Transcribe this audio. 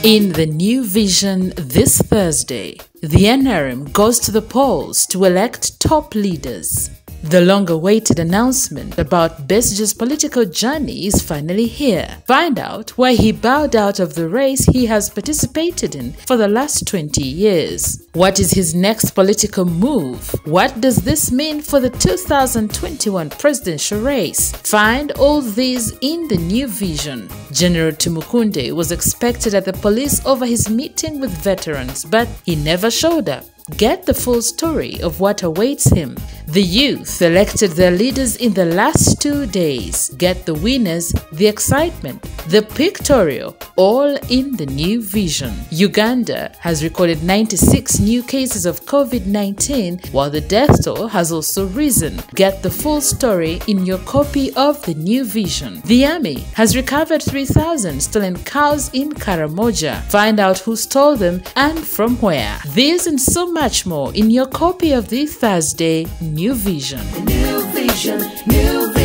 In the New Vision this Thursday, the NRM goes to the polls to elect top leaders. The long-awaited announcement about Besigye's political journey is finally here. Find out why he bowed out of the race he has participated in for the last 20 years. What is his next political move? What does this mean for the 2021 presidential race? Find all these in the New Vision. General Tumukunde was expected at the police over his meeting with veterans, but he never showed up. Get the full story of what awaits him. The youth elected their leaders in the last 2 days. Get the winners, the excitement, the pictorial, all in the New Vision. Uganda has recorded 96 new cases of COVID-19, while the death toll has also risen. Get the full story in your copy of the New Vision. The army has recovered 3,000 stolen cows in Karamoja. Find out who stole them and from where. This and so much more in your copy of the Thursday New Vision. New Vision, New Vision.